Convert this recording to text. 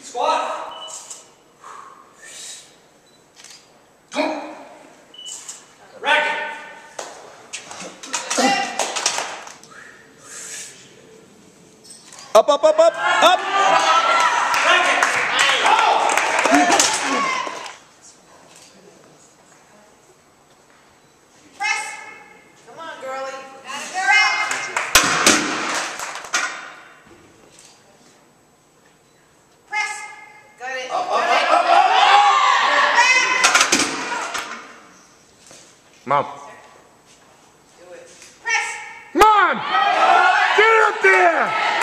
Squat. Racket. Up, up, up, up, up. Racket. Press. Come on, girlie. Got it, girl. Press. Got it. Up, Got up, it. up, up, Mom. Do it. Press. Come on! Get up there!